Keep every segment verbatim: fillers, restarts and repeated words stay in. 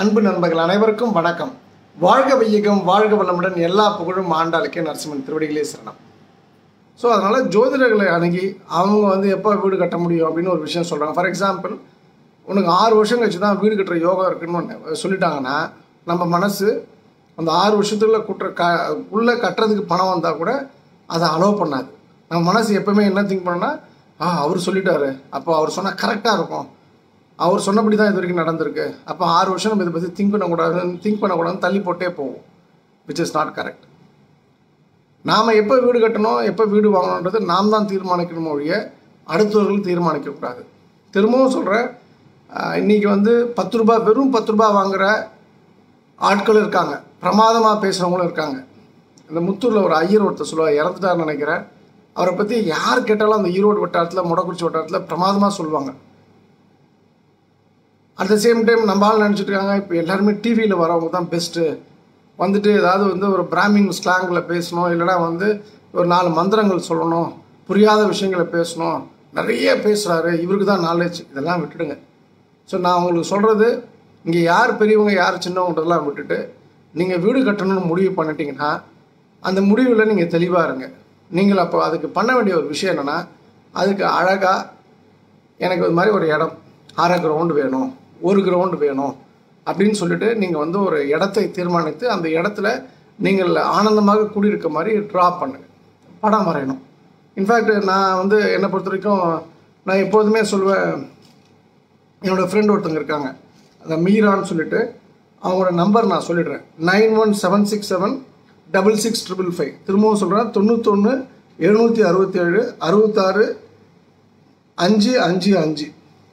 அன்பு நண்பர்கள் அனைவருக்கும் வணக்கம். வாழ்க வையகம் வாழ்க வளமுடன் எல்லா புகழும் ஆண்டாளுக்கே நரசிம்மன் திருவடிகளே சரணம். ஸோ அதனால் ஜோதிடர்களை அணுகி அவங்க வந்து எப்போ வீடு கட்ட முடியும் அப்படின்னு ஒரு விஷயம் சொல்கிறாங்க. ஃபார் எக்ஸாம்பிள், உனக்கு ஆறு வருஷம் கழிச்சு தான் வீடு கட்டுற யோகா இருக்குன்னு சொல்லிட்டாங்கன்னா நம்ம மனசு அந்த ஆறு வருஷத்துக்குள்ள குட்டுற க உள்ளே கட்டுறதுக்கு பணம் வந்தால் கூட அதை அலோவ் பண்ணாது. நம்ம மனசு எப்போவுமே என்ன திங்க் பண்ணோன்னா, ஆ அவர் சொல்லிட்டாரு, அப்போ அவர் சொன்னால் கரெக்டாக இருக்கும், அவர் சொன்னபடி தான் இது வரைக்கும் நடந்திருக்கு, அப்போ ஆறு வருஷம் நம்ம இதை பற்றி திங்க் பண்ணக்கூடாதுன்னு திங்க் பண்ணக்கூடாதுன்னு தள்ளி போட்டே போவோம். Which is not correct. நாம் எப்போ வீடு கட்டணும், எப்போ வீடு வாங்கணுன்றது நாம் தான் தீர்மானிக்கணும் ஒழிய அடுத்தவர்கள் தீர்மானிக்கக்கூடாது. திரும்பவும் சொல்கிறேன், இன்றைக்கி வந்து பத்து ரூபா வெறும் பத்து ரூபா வாங்குகிற ஆட்கள் இருக்காங்க, பிரமாதமாக பேசுகிறவங்களும் இருக்காங்க. இந்த முத்தூரில் ஒரு ஐயர் ஒருத்தர் சொல்லுவார், இறந்துட்டார்னு நினைக்கிறேன். அவரை பற்றி யார் கேட்டாலும் அந்த ஈரோடு வட்டாரத்தில் முடக்குறிச்சி வட்டாரத்தில் பிரமாதமாக சொல்லுவாங்க. அட் த சேம் டைம் நம்மளால் நினச்சிட்டு இருக்காங்க இப்போ எல்லாருமே டிவியில் வரவங்க தான் பெஸ்ட்டு, வந்துட்டு ஏதாவது வந்து ஒரு பிராமின் ஸ்லாங்கில் பேசணும், இல்லைனா வந்து ஒரு நாலு மந்திரங்கள் சொல்லணும், புரியாத விஷயங்களை பேசணும், நிறைய பேசுகிறாரு, இவருக்கு தான் நாலேஜ். இதெல்லாம் விட்டுடுங்க. ஸோ நான் உங்களுக்கு சொல்கிறது, இங்கே யார் பெரியவங்க யார் சின்னவங்கன்றதெல்லாம் விட்டுட்டு நீங்கள் வீடு கட்டணும்னு முடிவு பண்ணிட்டீங்கன்னா அந்த முடிவில் நீங்கள் தெளிவாக இருங்க. நீங்கள் அப்போ அதுக்கு பண்ண வேண்டிய ஒரு விஷயம் என்னென்னா, அதுக்கு அழகாக எனக்கு இது மாதிரி ஒரு இடம் அரை கிரவுண்டு வேணும், ஒரு கிரவுண்டு வேணும் அப்படின்னு சொல்லிட்டு நீங்கள் வந்து ஒரு இடத்தை தீர்மானித்து அந்த இடத்துல நீங்கள் ஆனந்தமாக குடியிருக்க மாதிரி ட்ரா பண்ணுங்கள், படம் வரையணும். இன்ஃபேக்ட் நான் வந்து என்னை பொறுத்த வரைக்கும் நான் எப்போதுமே சொல்லுவேன், என்னோடய ஃப்ரெண்ட் ஒருத்தங்க இருக்காங்க, அந்த மீரான்னு சொல்லிட்டு, அவங்களோட நம்பர் நான் சொல்லிடுறேன், nine one seven six seven double six triple five. திரும்பவும் சொல்கிறேன், தொண்ணூத்தொன்று எழுநூற்றி அறுபத்தி ஏழு அறுபத்தாறு அஞ்சு அஞ்சு அஞ்சு.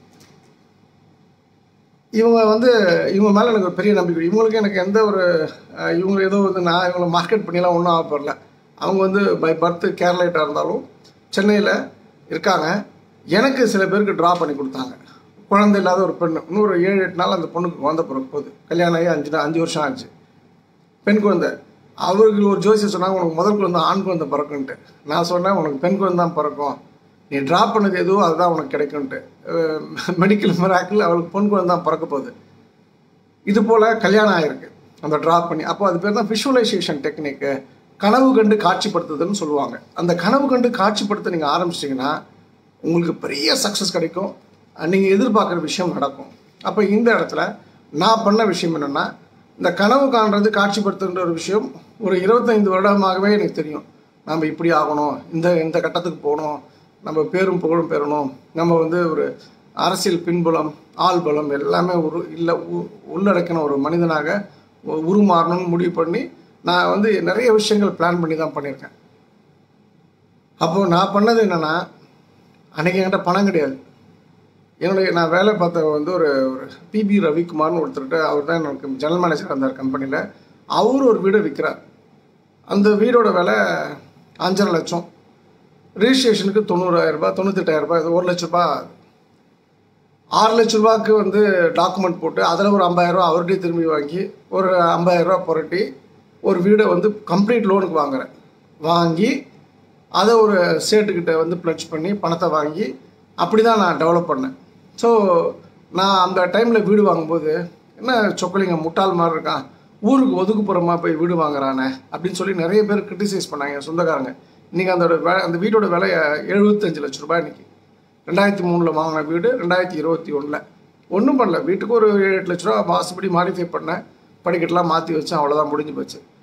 இவங்க வந்து இவங்க மேலே எனக்கு ஒரு பெரிய நம்பிக்கை. இவங்களுக்கு எனக்கு எந்த ஒரு இவங்க ஏதோ வந்து நான் இவங்களை மார்க்கெட் பண்ணிலாம் ஒன்றும் ஆகப்படல. அவங்க வந்து பை பர்த் கேரளைட்டாக இருந்தாலும் சென்னையில் இருக்காங்க. எனக்கு சில பேருக்கு ட்ரா பண்ணி கொடுத்தாங்க. குழந்தை இல்லாத ஒரு பெண், இன்னொரு ஏழு எட்டு நாள் அந்த பொண்ணுக்கு குழந்தை பிறக்க போகுது. கல்யாணம் ஆகி அஞ்சு அஞ்சு வருஷம் ஆச்சு. பெண் குழந்தை. அவருக்கு ஒரு ஜோசியர் சொன்னாங்க, உனக்கு முதல் குழந்தை ஆண் குழந்தை பிறக்குன்ட்டு. நான் சொன்னேன், உனக்கு பெண் குழந்தை தான் பிறக்கும், நீ ட்ரா பண்ணது எதுவோ அதுதான் உனக்கு கிடைக்கும்ன்ட்டு. மெடிக்கல் மிராக்கிள் அவளுக்கு பொன் குழந்தை தான் பிறக்க போகுது. இது போல் கல்யாணம் ஆகிருக்கு அந்த ட்ரா பண்ணி. அப்போ அது பேர் தான் விஷுவலைசேஷன் டெக்னிக்கு, கனவு கண்டு காட்சிப்படுத்துதுன்னு சொல்லுவாங்க. அந்த கனவு கண்டு காட்சிப்படுத்த நீங்கள் ஆரம்பிச்சிட்டிங்கன்னா உங்களுக்கு பெரிய சக்ஸஸ் கிடைக்கும், நீங்கள் எதிர்பார்க்குற விஷயம் நடக்கும். அப்போ இந்த இடத்துல நான் பண்ண விஷயம் என்னென்னா, இந்த கனவு காண்றது காட்சிப்படுத்துகின்ற ஒரு விஷயம் ஒரு இருபத்தைந்து வருடமாகவே எனக்கு தெரியும். நம்ம இப்படி ஆகணும், இந்த இந்த கட்டத்துக்கு போகணும், நம்ம பேரும் புகழும் பெறணும், நம்ம வந்து ஒரு அரசியல் பின்புலம் ஆள் பலம் எல்லாமே ஒரு இல்லை உள்ளடக்கின ஒரு மனிதனாக உருமாறணும்னு முடிவு பண்ணி நான் வந்து நிறைய விஷயங்கள் பிளான் பண்ணி தான் பண்ணியிருக்கேன். அப்போது நான் பண்ணது என்னென்னா, அன்றைக்கி என்கிட்ட பணம் கிடையாது. என்னுடைய நான் வேலை பார்த்த வந்து ஒரு ஒரு பிபி ரவிக்குமார்னு ஒருத்தர்கிட்ட, அவர் தான் எனக்கு ஜெனரல் மேனேஜராக இருந்தார் கம்பெனியில். அவர் ஒரு வீடை விற்கிறார். அந்த வீடோட விலை அஞ்சரை லட்சம், ரிஜிஸ்ட்ரேஷனுக்கு தொண்ணூறாயிரரூபா தொண்ணூத்தெட்டாயிரரூபா, இது ஒரு லட்ச ரூபா. ஆறு லட்ச ரூபாய்க்கு வந்து டாக்குமெண்ட் போட்டு அதில் ஒரு ஐம்பதாயிரரூபா அவர்கிட்டே திரும்பி வாங்கி ஒரு ஐம்பதாயிரரூபா புரட்டி ஒரு வீடை வந்து கம்ப்ளீட் லோனுக்கு வாங்குகிறேன். வாங்கி அதை ஒரு ஸ்டேட்டுக்கிட்ட வந்து ப்ளட்ஜ் பண்ணி பணத்தை வாங்கி அப்படி தான் நான் டெவலப் பண்ணேன். ஸோ நான் அந்த டைமில் வீடு வாங்கும்போது, என்ன சொக்கலிங்கம் முட்டாள் மாதிரி இருக்கான், ஊருக்கு ஒதுக்குப்புறமா போய் வீடு வாங்குறானே அப்படின்னு சொல்லி நிறைய பேர் கிரிட்டிசைஸ் பண்ணாங்க என் சொந்தக்காரங்க. இன்றைக்கி அந்த வே அந்த வீடோட விலை எழுபத்தஞ்சு லட்ச ரூபாய். இன்றைக்கி ரெண்டாயிரத்தி மூணில் வாங்கின வீடு ரெண்டாயிரத்தி இருபத்தி ஒன்றில் ஒன்றும் பண்ணல, வீட்டுக்கு ஒரு ஏழு எட்டு லட்ச ரூபா வாசுபடி மாடிஃபை பண்ணேன், படிக்கட்டெலாம் மாற்றி வச்சேன், அவ்வளோதான் முடிஞ்சு போச்சு.